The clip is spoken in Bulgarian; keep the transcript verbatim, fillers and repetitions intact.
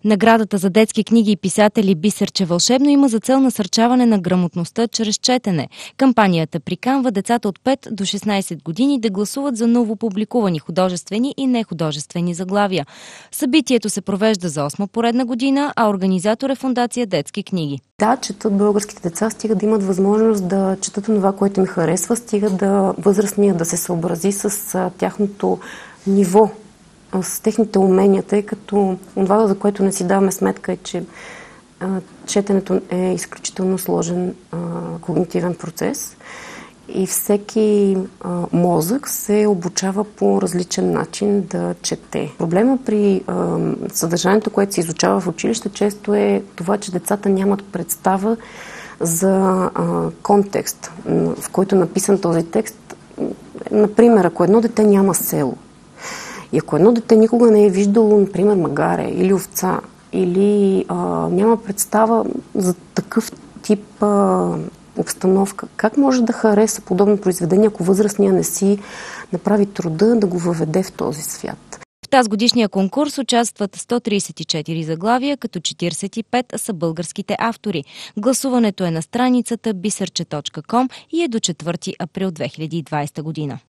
Наградата за детски книги и писатели Бисерче вълшебно има за цел насърчаване на грамотността чрез четене. Кампанията приканва децата от пет до шестнайсет години да гласуват за новопубликувани художествени и нехудожествени заглавия. Събитието се провежда за осма поредна година, а организатор е Фондация Детски книги. Да, четат българските деца, стига да имат възможност да четат това, което им харесва, стига да възрастния да се съобрази с а, тяхното ниво, с техните умения, тъй като това, за което не си даваме сметка, е, че а, четенето е изключително сложен а, когнитивен процес и всеки а, мозък се обучава по различен начин да чете. Проблема при а, съдържанието, което се изучава в училище, често е това, че децата нямат представа за а, контекст, в който е написан този текст. Например, ако едно дете няма село, и ако едно дете никога не е виждало, например, магаре или овца, или а, няма представа за такъв тип а, обстановка, как може да хареса подобно произведение, ако възрастния не си направи труда да го въведе в този свят? В тази годишния конкурс участват сто трийсет и четири заглавия, като четирийсет и пет са българските автори. Гласуването е на страницата бисерче точка ком и е до четвърти април две хиляди и двайсета година.